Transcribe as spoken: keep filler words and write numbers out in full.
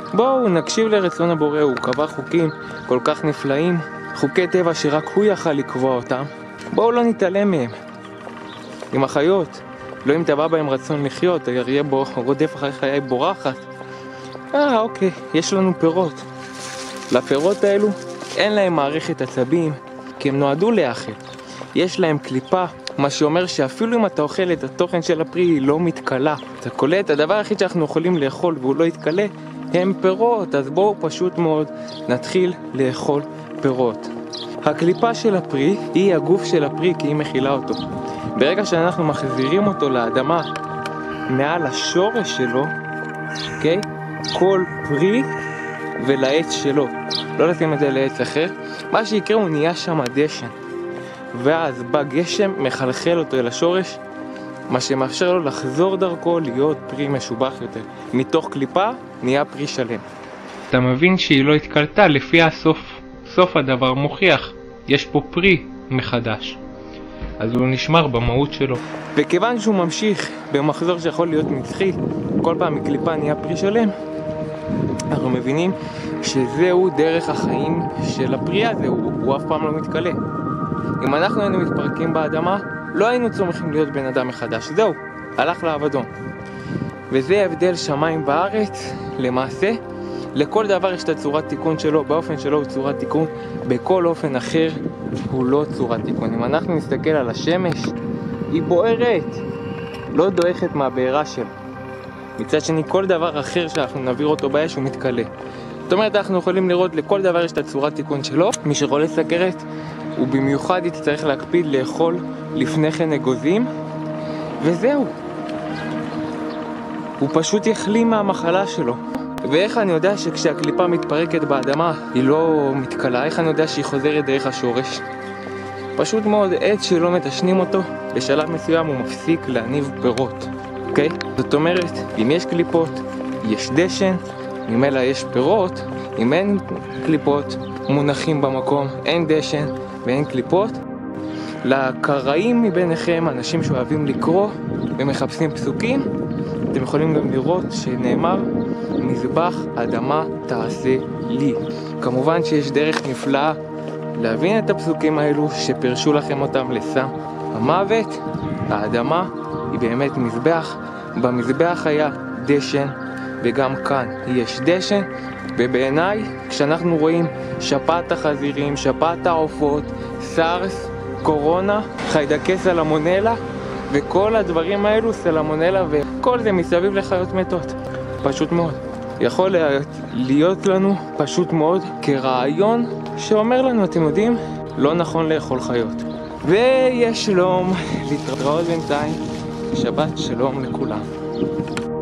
בואו נקשיב לרצון הבורא, הוא קבע חוקים כל כך נפלאים, חוקי טבע שרק הוא יכל לקבוע אותם. בואו לא נתעלם מהם. עם החיות, לא אם טבע בהם רצון לחיות, האריה בו רודף אחרי חיי בורחת. אה, אוקיי, יש לנו פירות. לפירות האלו אין להם מערכת עצבים, כי הם נועדו לאכל. יש להם קליפה, מה שאומר שאפילו אם אתה אוכל את התוכן של הפרי, היא לא מתקלה. אתה קולט, הדבר היחיד שאנחנו יכולים לאכול והוא לא יתקלה, הם פירות. אז בואו פשוט מאוד נתחיל לאכול פירות. הקליפה של הפרי היא הגוף של הפרי, כי היא מכילה אותו. ברגע שאנחנו מחזירים אותו לאדמה מעל השורש שלו, אוקיי? כל פרי ולעץ שלו, לא לשים את זה לעץ אחר, מה שיקרה הוא נהיה שם דשן, ואז בא גשם מחלחל אותו אל השורש, מה שמאפשר לו לחזור דרכו להיות פרי משובח יותר. מתוך קליפה נהיה פרי שלם. אתה מבין שהיא לא התקלטה, לפי הסוף, סוף הדבר מוכיח, יש פה פרי מחדש, אז הוא נשמר במהות שלו. וכיוון שהוא ממשיך במחזור שיכול להיות נצחי, כל פעם מקליפה נהיה פרי שלם, אנחנו מבינים שזהו דרך החיים של הפרי הזה, הוא, הוא אף פעם לא מתקלה. אם אנחנו היינו מתפרקים באדמה, לא היינו צומחים להיות בן אדם מחדש. זהו, הלך לאבדון. וזה הבדל שמיים וארץ. למעשה, לכל דבר יש את הצורת תיקון שלו, באופן שלו הוא צורת תיקון, בכל אופן אחר הוא לא צורת תיקון. אם אנחנו נסתכל על השמש, היא בוערת, לא דועכת מהבעירה שלו. מצד שני, כל דבר אחר שאנחנו נעביר אותו באש הוא מתקלה. זאת אומרת, אנחנו יכולים לראות לכל דבר יש את הצורת תיקון שלו. מי שחולה סכרת, הוא במיוחד יצטרך להקפיד לאכול לפני כן אגוזים, וזהו. הוא פשוט יחלים מהמחלה שלו. ואיך אני יודע שכשהקליפה מתפרקת באדמה היא לא מתקלה? איך אני יודע שהיא חוזרת דרך השורש? פשוט מאוד, עץ שלא מתשנים אותו, בשלב מסוים הוא מפסיק להניב פירות. אוקיי? זאת אומרת, אם יש קליפות, יש דשן, אם אלא יש פירות, אם אין קליפות מונחים במקום, אין דשן ואין קליפות. לקראים מביניכם, אנשים שאוהבים לקרוא ומחפשים פסוקים, אתם יכולים גם לראות שנאמר, מזבח אדמה תעשה לי. כמובן שיש דרך נפלאה להבין את הפסוקים האלו שפרשו לכם אותם לסם המוות. האדמה היא באמת מזבח, במזבח היה דשן, וגם כאן יש דשן. ובעיניי, כשאנחנו רואים שפעת החזירים, שפעת העופות, סארס, קורונה, חיידקי סלמונלה, וכל הדברים האלו, סלמונלה וכל זה מסביב לחיות מתות. פשוט מאוד. יכול להיות לנו פשוט מאוד כרעיון שאומר לנו, אתם יודעים, לא נכון לאכול חיות. ויש שלום, להתראות בינתיים, שבת שלום לכולם.